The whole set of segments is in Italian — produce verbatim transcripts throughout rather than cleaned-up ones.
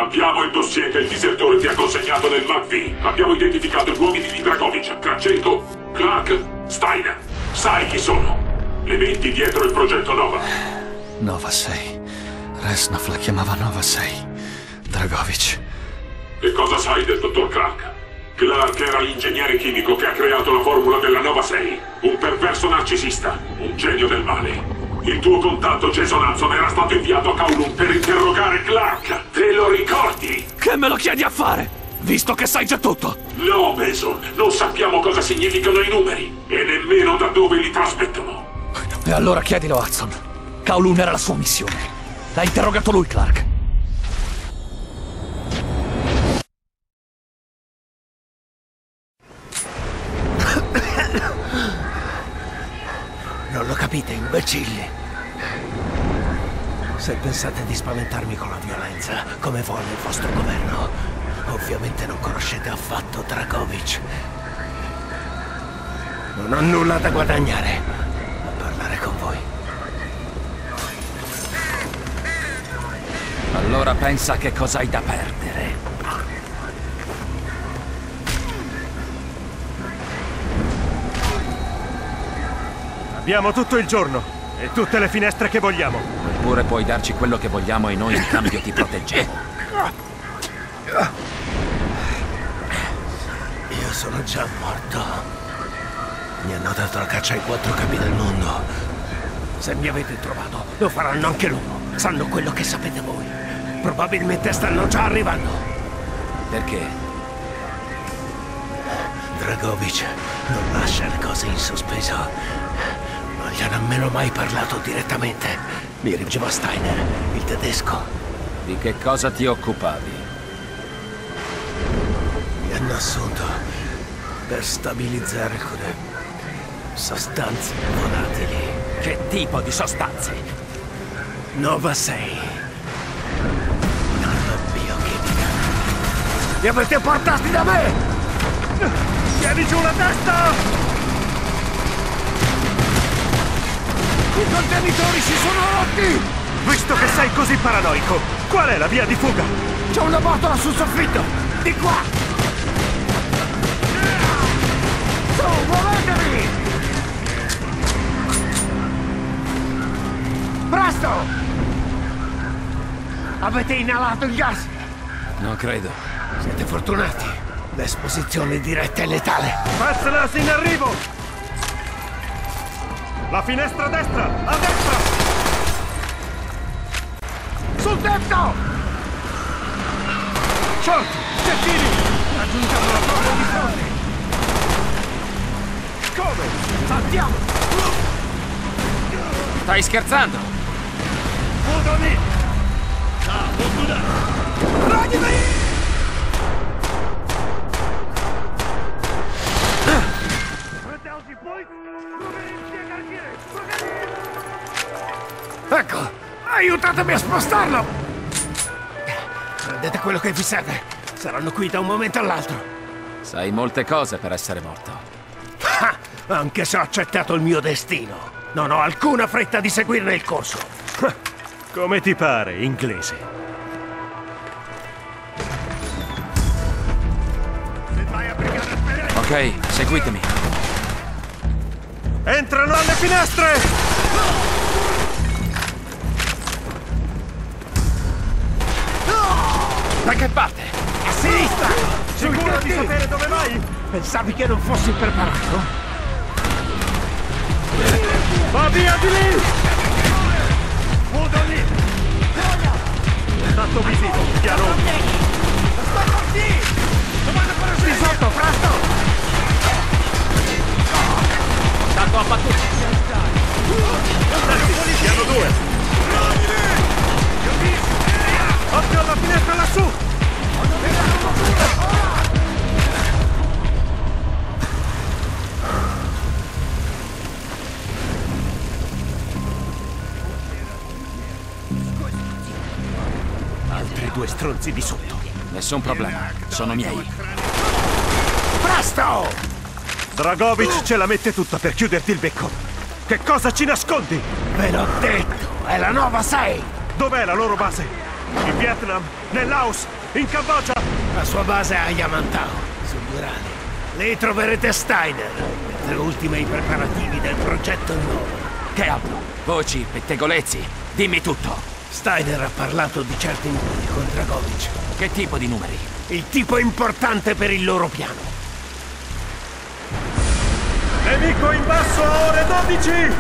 Abbiamo il dossier che il disertore ti ha consegnato nel M A V. Abbiamo identificato gli uomini di Dragovic, Kravchenko, Clark, Steiner. Sai chi sono? Le menti dietro il progetto Nova. Nova sei. Resnov la chiamava Nova sei. Dragovic. E cosa sai del dottor Clark? Clark era l'ingegnere chimico che ha creato la formula della Nova sei. Un perverso narcisista, un genio del male. Il tuo contatto Jason Hudson era stato inviato a Kowloon per interrogare Clark. Te lo ricordi? Che me lo chiedi a fare? Visto che sai già tutto. No, Mason. Non sappiamo cosa significano i numeri. E nemmeno da dove li trasmettono. E allora chiedilo a Hudson. Kowloon era la sua missione. L'ha interrogato lui, Clark. Non lo capite, imbecilli? Se pensate di spaventarmi con la violenza, come vuole il vostro governo, ovviamente non conoscete affatto Dragovic. Non ho nulla da guadagnare a parlare con voi. Allora pensa che cosa hai da perdere. Abbiamo tutto il giorno e tutte le finestre che vogliamo. Eppure puoi darci quello che vogliamo e noi in cambio ti proteggiamo. Io sono già morto. Mi hanno dato la caccia ai quattro capi del mondo. Se mi avete trovato, lo faranno anche loro. Sanno quello che sapete voi. Probabilmente stanno già arrivando. Perché? Dragovic non lascia le cose in sospeso. Non gli hanno nemmeno mai parlato direttamente. Mi rivolgevo a Steiner, il tedesco. Di che cosa ti occupavi? Mi hanno assunto per stabilizzare alcune sostanze volatili. Che tipo di sostanze? Nova sei. Un'arma biochimica. Li avete portati da me! Tieni giù la testa! I contenitori si sono rotti! Visto che sei così paranoico, qual è la via di fuga? C'è una botola sul soffitto! Di qua! Su, muovetevi! Presto! Avete inalato il gas? Non credo. Siete fortunati. L'esposizione diretta è letale. Fazlas in arrivo! La finestra a destra! A destra! Sul tetto! Short! Cecchini! Raggiungiamo la torre di fronte! Come? Saltiamo! Stai scherzando? Udoni! Ah, Udona! Ragnimi! Ecco! Aiutatemi a spostarlo! Prendete quello che vi serve. Saranno qui da un momento all'altro. Sai molte cose per essere morto. Ah, anche se ho accettato il mio destino, non ho alcuna fretta di seguirne il corso. Come ti pare, inglese? Ok, seguitemi. Entrano alle finestre! Da che parte? A sinistra! Sicuro di sapere dove vai? Pensavi che non fossi preparato? Va via di lì! Udoni! Contatto visivo, piano! Aspetta qui! Di sotto, presto! Contatto abbattuto. Senti, piano due! Occhio alla finestra lassù! Altri due stronzi di sotto. Nessun problema, sono miei. Presto! Dragovic ce la mette tutta per chiuderti il becco. Che cosa ci nascondi? Ve l'ho detto, è la Nova sei! Dov'è la loro base? In Vietnam, nel Laos, in Cambogia. La sua base è a Yamantau, sull'Urale. Lì troverete Steiner, mentre ultima i preparativi del progetto Nova. Che altro? Voci, pettegolezzi, dimmi tutto. Steiner ha parlato di certi numeri con Dragovich. Che tipo di numeri? Il tipo importante per il loro piano. Nemico in basso a ore dodici!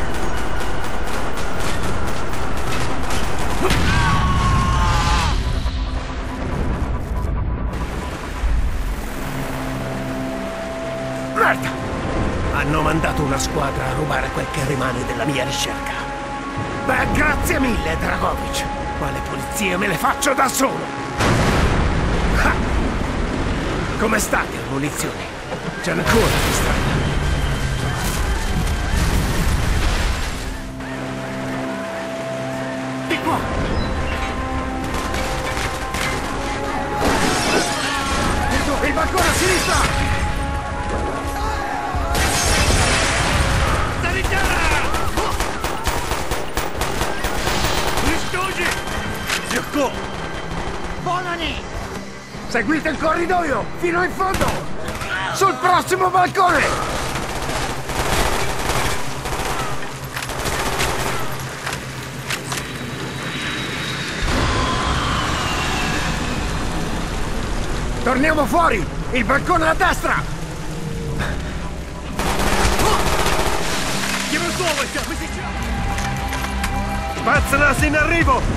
Merda! Hanno mandato una squadra a rubare quel che rimane della mia ricerca. Beh, grazie mille, Dragovich. Ma le pulizie me le faccio da solo. Ah! Come state a munizioni? C'è ancora di strada. Di qua! Il balcone a sinistra! Bonani! Seguite il corridoio, fino in fondo! Sul prossimo balcone! Torniamo fuori! Il balcone a destra! Spazzalas in arrivo!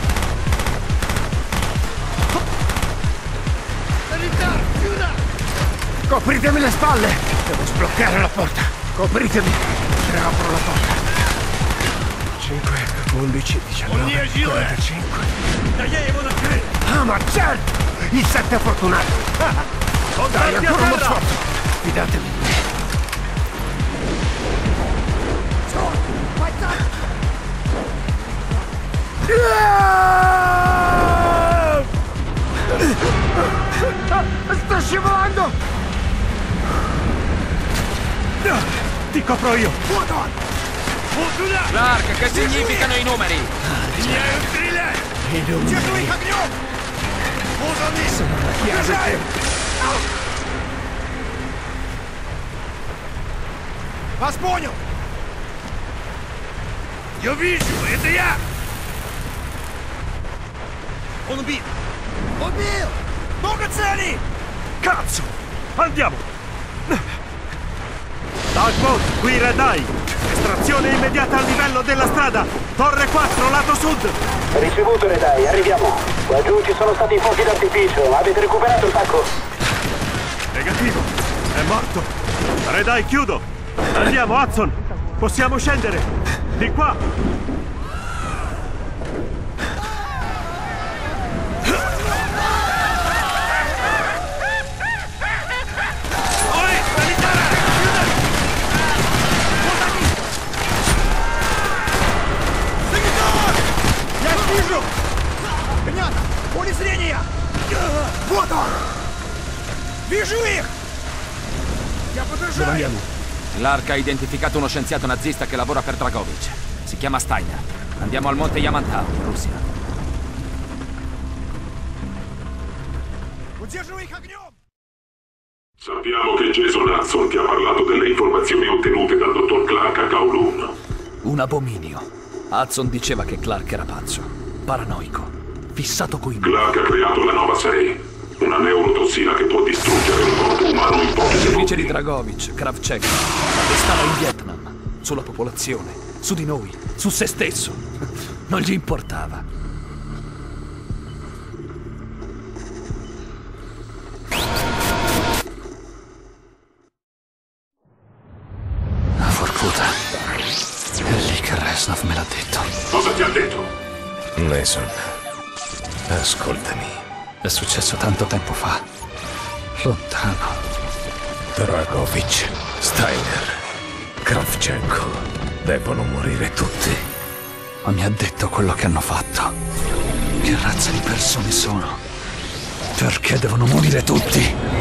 Copritemi le spalle! Devo sbloccare la porta! Copritemi! E apro la porta! cinque, undici, diciannove, quarantacinque... Ah, ma certo! Il sette è fortunato! Dai, ancora uno sforzo! Fidatevi di me! Sto scivolando! Ti copro io! Clark, che significano i numeri? I numeri sono la chiave che... Вас понял! Я вижу, это я! Он убит! Убил! Много целей! Cazzo! Andiamo! Tugboat, qui Red Eye! Estrazione immediata al livello della strada! Torre quattro, lato sud! Ricevuto, Red Eye, arriviamo. Laggiù ci sono stati fuochi d'artificio. Avete recuperato il pacco? Negativo! È morto! Red Eye, chiudo! Andiamo, Hudson! Possiamo scendere! Di qua! Понятно! Поле зрения! Вот он! Вижу их! Я подражаю! Clark ha identificato uno scienziato nazista che lavora per Dragovich. Si chiama Steiner. Andiamo al monte Yamantau, in Russia. Удерживай их огнем! Sappiamo che Jason Hudson ti ha parlato delle informazioni ottenute dal dottor Clark a Kowloon. Un abominio. Hudson diceva che Clark era pazzo, paranoico, fissato coi numeri. Clark ha creato la Nova sei, una neurotossina che può distruggere un corpo umano in pochi Il vice di secondi. Dragovich, Kravchuk, stava in Vietnam, sulla popolazione, su di noi, su se stesso. Non gli importava. La forcuta. È lì che Reznov me l'ha detto. Cosa ti ha detto? Mason, ascoltami. È successo tanto tempo fa. Lontano. Dragovich, Steiner, Kravchenko devono morire tutti. Ma mi ha detto quello che hanno fatto. Che razza di persone sono? Perché devono morire tutti?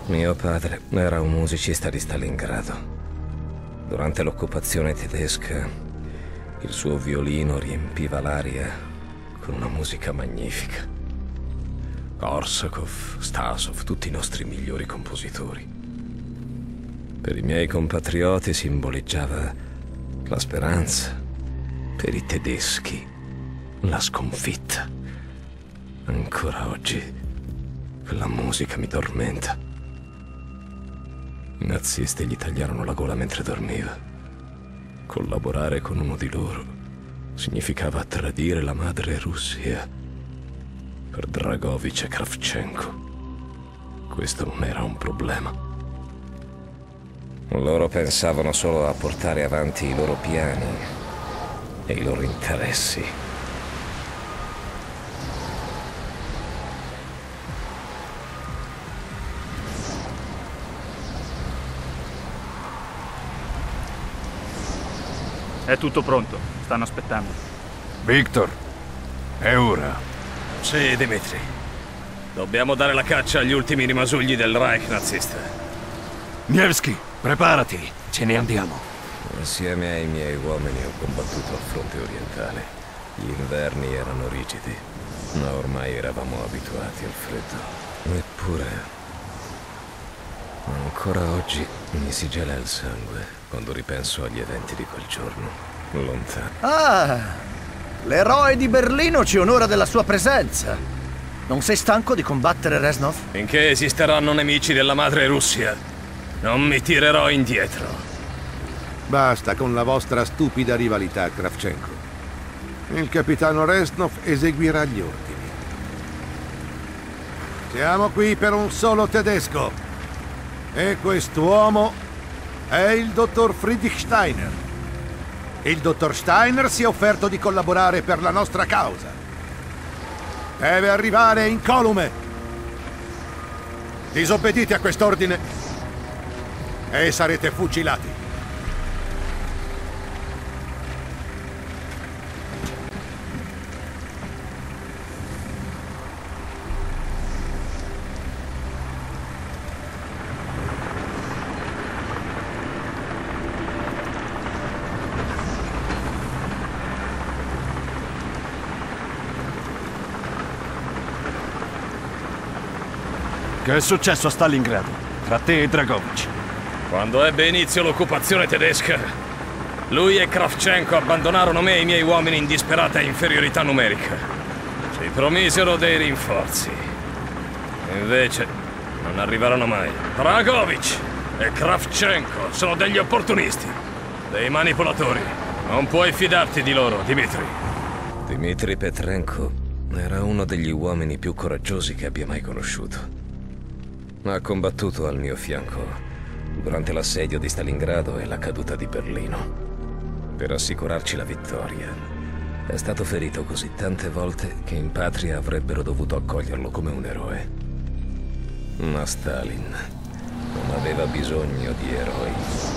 Mio padre era un musicista di Stalingrado. Durante l'occupazione tedesca, il suo violino riempiva l'aria con una musica magnifica. Korsakov, Stasov, tutti i nostri migliori compositori. Per i miei compatrioti simboleggiava la speranza, per i tedeschi la sconfitta. Ancora oggi quella musica mi tormenta. I nazisti gli tagliarono la gola mentre dormiva. Collaborare con uno di loro significava tradire la madre Russia. Per Dragovich e Kravchenko questo non era un problema. Loro pensavano solo a portare avanti i loro piani e i loro interessi. È tutto pronto, stanno aspettando. Victor, è ora. Sì, Dmitri. Dobbiamo dare la caccia agli ultimi rimasugli del Reich nazista. Nevsky, preparati, ce ne andiamo. Insieme ai miei uomini ho combattuto al fronte orientale. Gli inverni erano rigidi, ma ormai eravamo abituati al freddo. Eppure, ancora oggi mi si gela il sangue quando ripenso agli eventi di quel giorno, lontano. Ah, l'eroe di Berlino ci onora della sua presenza. Non sei stanco di combattere Reznov? Finché esisteranno nemici della madre Russia, non mi tirerò indietro. Basta con la vostra stupida rivalità, Kravchenko. Il capitano Reznov eseguirà gli ordini. Siamo qui per un solo tedesco. E quest'uomo è il dottor Friedrich Steiner. Il dottor Steiner si è offerto di collaborare per la nostra causa. Deve arrivare incolume. Disobbedite a quest'ordine e sarete fucilati. Che è successo a Stalingrado, tra te e Dragovich? Quando ebbe inizio l'occupazione tedesca, lui e Kravchenko abbandonarono me e i miei uomini in disperata inferiorità numerica. Ci promisero dei rinforzi. Invece, non arrivarono mai. Dragovich e Kravchenko sono degli opportunisti, dei manipolatori. Non puoi fidarti di loro, Dmitri. Dmitri Petrenko era uno degli uomini più coraggiosi che abbia mai conosciuto. Ha combattuto al mio fianco durante l'assedio di Stalingrado e la caduta di Berlino. Per assicurarci la vittoria, è stato ferito così tante volte che in patria avrebbero dovuto accoglierlo come un eroe. Ma Stalin non aveva bisogno di eroi.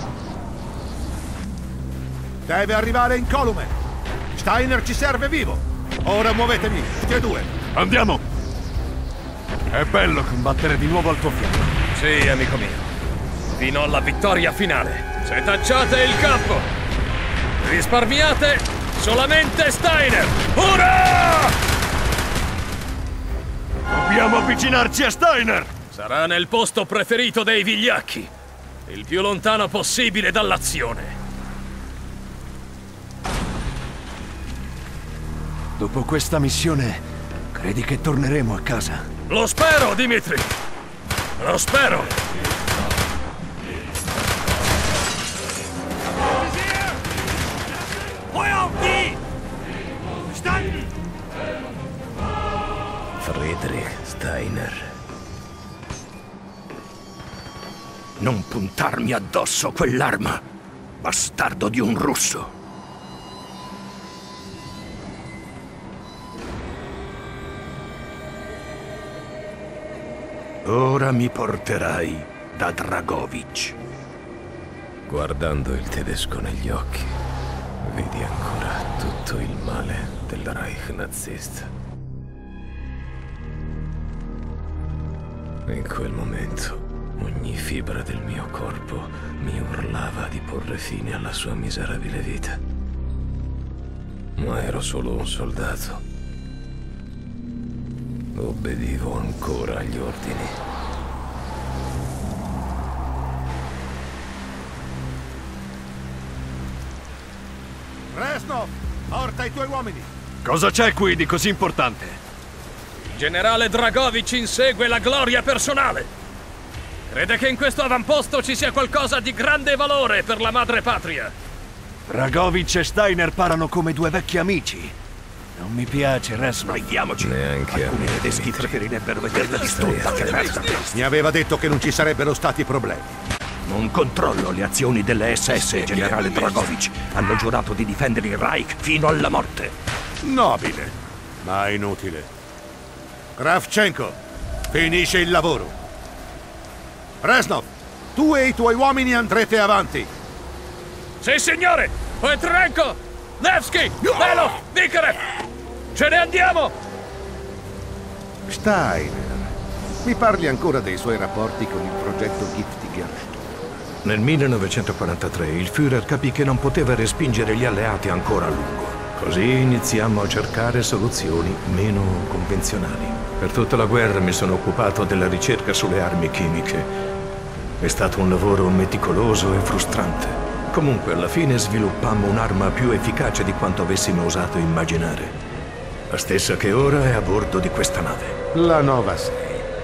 Deve arrivare incolume. Steiner ci serve vivo. Ora muovetevi, tutti e due. Andiamo! È bello combattere di nuovo al tuo fianco. Sì, amico mio. Fino alla vittoria finale. Setacciate il campo! Risparmiate solamente Steiner! Ora! Dobbiamo avvicinarci a Steiner! Sarà nel posto preferito dei vigliacchi. Il più lontano possibile dall'azione. Dopo questa missione, credi che torneremo a casa? Lo spero, Dmitri! Lo spero! Friedrich Steiner. Non puntarmi addosso quell'arma, bastardo di un russo. Ora mi porterai da Dragovich. Guardando il tedesco negli occhi, vedi ancora tutto il male del Reich nazista. In quel momento Ogni fibra del mio corpo mi urlava di porre fine alla sua miserabile vita. Ma ero solo un soldato. Obbedivo ancora agli ordini. Reznov, porta i tuoi uomini! Cosa c'è qui di così importante? Il generale Dragovich insegue la gloria personale. Crede che in questo avamposto ci sia qualcosa di grande valore per la madre patria. Dragovich e Steiner parlano come due vecchi amici. Non mi piace, Reznov. Vediamoci. Neanche a me. I tedeschi preferirebbero vederla distrutta che perderla. Mi aveva detto che non ci sarebbero stati problemi. Non controllo le azioni delle S S, generale Dragovich. Hanno giurato di difendere il Reich fino alla morte. Nobile, ma inutile. Kravchenko, finisce il lavoro. Reznov, tu e i tuoi uomini andrete avanti. Sì, signore! Petrenko! Nevsky! Belov! Vikarev! Ce ne andiamo! Steiner, mi parli ancora dei suoi rapporti con il progetto Giftiger? Nel millenovecentoquarantatré il Führer capì che non poteva respingere gli alleati ancora a lungo. Così iniziammo a cercare soluzioni meno convenzionali. Per tutta la guerra mi sono occupato della ricerca sulle armi chimiche. È stato un lavoro meticoloso e frustrante. Comunque, alla fine sviluppammo un'arma più efficace di quanto avessimo osato immaginare. La stessa che ora è a bordo di questa nave. La Nova sei.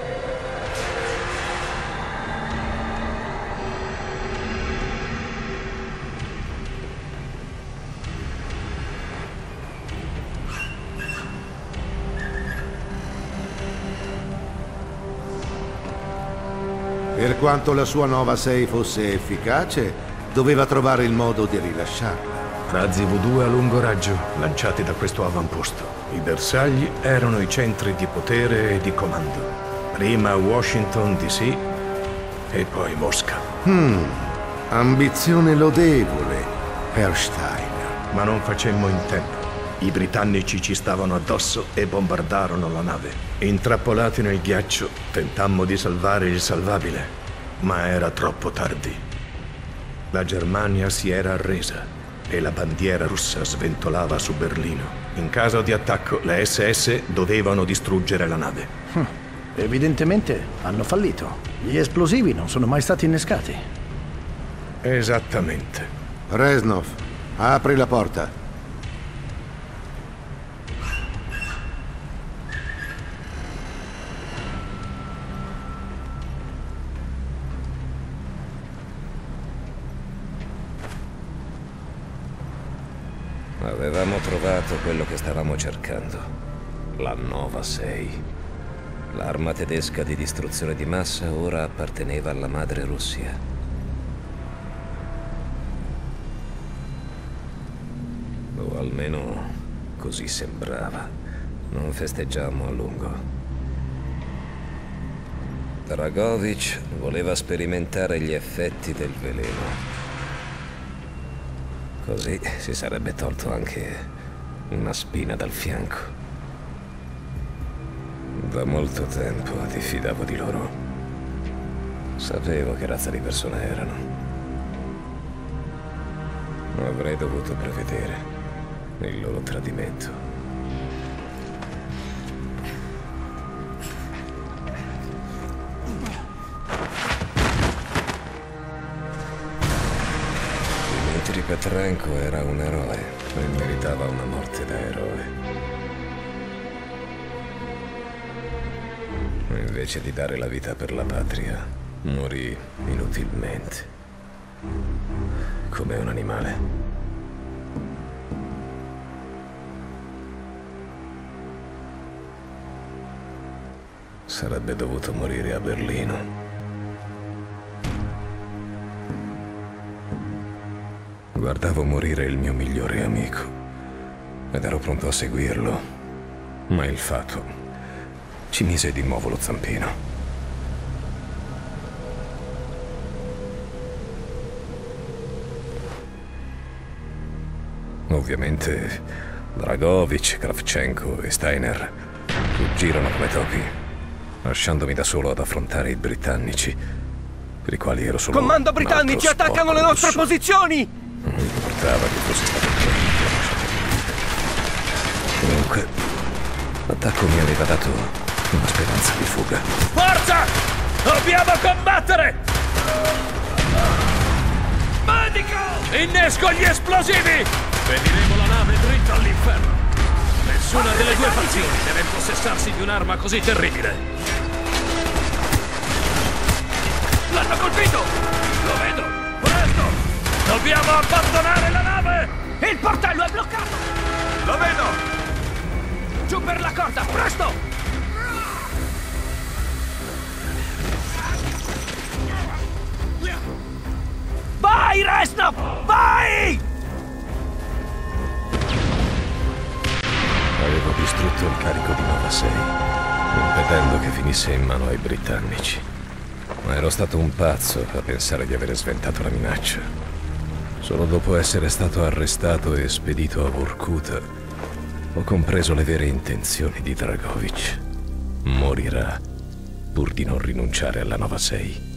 Per quanto la sua Nova sei fosse efficace, doveva trovare il modo di rilasciarla. Razzi V due a lungo raggio, lanciati da questo avamposto. I bersagli erano i centri di potere e di comando. Prima Washington D C e poi Mosca. Hmm, ambizione lodevole per Steiner. Ma non facemmo in tempo. I britannici ci stavano addosso e bombardarono la nave. Intrappolati nel ghiaccio, tentammo di salvare il salvabile, ma era troppo tardi. La Germania si era arresa e la bandiera russa sventolava su Berlino. In caso di attacco, le S S dovevano distruggere la nave. Hm. Evidentemente hanno fallito. Gli esplosivi non sono mai stati innescati. Esattamente. Reznov, apri la porta. Avevamo trovato quello che stavamo cercando. La Nova sei. L'arma tedesca di distruzione di massa ora apparteneva alla madre Russia. O almeno così sembrava. Non festeggiammo a lungo. Dragovich voleva sperimentare gli effetti del veleno. Così si sarebbe tolto anche una spina dal fianco. Da molto tempo diffidavo di loro. Sapevo che razza di persone erano. Avrei dovuto prevedere il loro tradimento. Petrenko era un eroe e meritava una morte da eroe. Invece di dare la vita per la patria, morì inutilmente, come un animale. Sarebbe dovuto morire a Berlino. Guardavo morire il mio migliore amico ed ero pronto a seguirlo, ma il fato ci mise di nuovo lo zampino. Ovviamente Dragovich, Kravchenko e Steiner fuggirono come topi, lasciandomi da solo ad affrontare i britannici per i quali ero solo Comando un britannici altro attaccano le nostre sporco posizioni! Non mi importava che fosse stato un Comunque, l'attacco mi aveva dato una speranza di fuga. Forza! Dobbiamo combattere! Medico! Innesco gli esplosivi! Spediremo la nave dritta all'inferno. Nessuna delle due fazioni deve impossessarsi di un'arma così terribile. L'hanno colpito! Lo vedo! Presto! Dobbiamo abbandonare la nave! Il portello è bloccato! Lo vedo! Giù per la corda, presto! Vai, Reznov! Vai! Avevo distrutto il carico di Nova sei, impedendo che finisse in mano ai britannici. Ma ero stato un pazzo a pensare di avere sventato la minaccia. Solo dopo essere stato arrestato e spedito a Vorkuta, ho compreso le vere intenzioni di Dragovich. Morirà pur di non rinunciare alla Nova sei.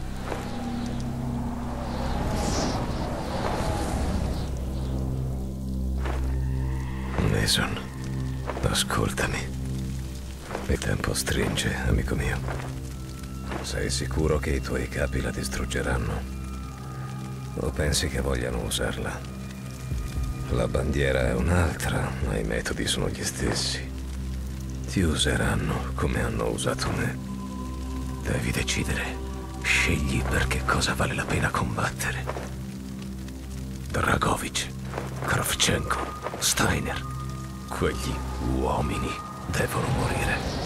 Mason, ascoltami. Il tempo stringe, amico mio. Sei sicuro che i tuoi capi la distruggeranno? O pensi che vogliano usarla? La bandiera è un'altra, ma i metodi sono gli stessi. Ti useranno come hanno usato me. Devi decidere. Scegli per che cosa vale la pena combattere. Dragovich, Kravchenko, Steiner. Quegli uomini devono morire.